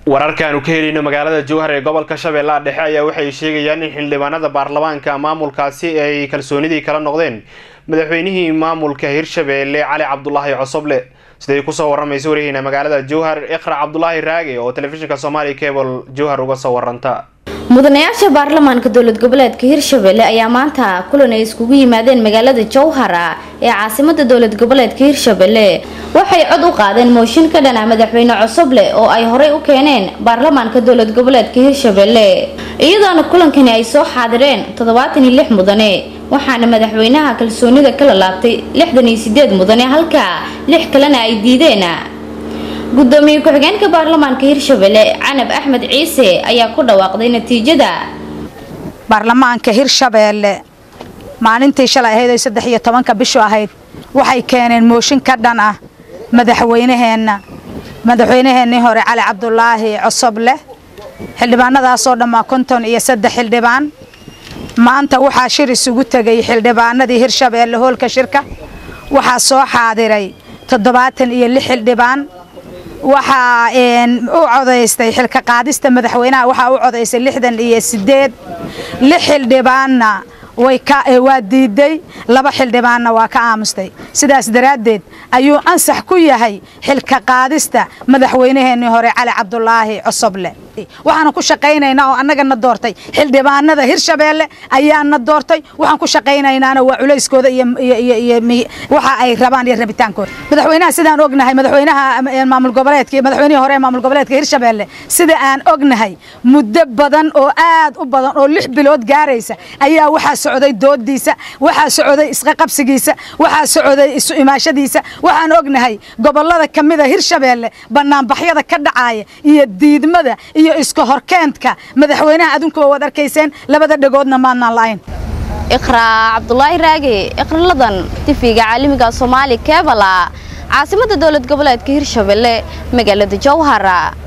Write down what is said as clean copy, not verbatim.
wararkan ka helino magaalada Jowhar ee gobolka Shabeellaha Dhexe ayaa waxay sheegayaan in xildhibaanada baarlamaanka maamulkaasi ay kalsoonidii kala noqdeen madaxweynihii maamulka Hirshabeelle Cali Cabdullaahi Cosoble sidoo ku soo waramayso wariyayna magaalada Jowhar Iqra Cabdullaahi Raage oo telefishinka Somali Cable Jowhar uga soo waranta mudanayaasha baarlamaanka dowlad goboleedka Hirshabeelle ayaa maanta kulan ay iskugu yimaadeen magaalada Jowhar ee caasimadda dowlad goboleedka Hirshabeelle waxay cod u qaadeen mooshin ka dhan ah madaxweyne Cosoble oo ay horey u keeneen baarlamaanka dowlad goboleedka Hirshabeelle iyadoo kulankani ay soo xaadireen 76 mudane waxaana madaxweynaha kalsoonida kala laabtay 68 mudane halka 6 kalena ay diideen gudoomiye ku-xigeenka baarlamaanka Hirshabeelle Canab Axmed Ciise ayaa ku dhawaaqday natiijada baarlamaanka Hirshabeelle maalintii shalay ahayd 13 bisha ahayd waxay keeneen mooshin ka dhan ah madaxweynaheena hore Cali Cabdullaahi Cosoble xildhibaanadaas oo dhamaa 53 xildhibaan maanta waxa shir isugu tagay xildhibaanadii Hirshabeelle hoolka shirka waxa soo xaadiray 76 xildhibaan waxa u codeystay xilka qaadista madaxweynaha waxa u codeystay 68 xildhibaanna waa diiday 2 xildhibaanna waa ka aamustay sidaas daraadeed ayuu ansax ku yahay xilka qaadista madaxweynaheena hore Cali Cabdullaahi Cosoble waxaan ku shaqeynaynaa oo annagana doortay xildhibaanada Hirshabeelle ayaana doortay waxaan ku shaqeynaynaa waa culayskooda iyo waxa ay rabaan iyo rabitaankooda madaxweynaha sidaan ognahay madaxweynaha maamul goboleedka madaxweynaha hore maamul goboleedka Hirshabeelle sida aan ognahay muddo badan oo aad u badan oo 6 bilood gaaraysa ayaa waxa socday doodiisa waxa socday isqa qabsigiisa waxa socday isu imaashadiisa waxaan ognahay gobolada kamida Hirshabeelle banaanbaxyada ka dhacaya iyo diidmada iyo iska horkeenta madaxweynaha adunka wad arkayseen labada dhagoodna maadnaan la'ayn Iqra Cabdullaahi Raage iqraladan TV-ga caalamiga Somali Cable caasimadda dowlad goboleedka Hirshabeelle magaalada Jowhar.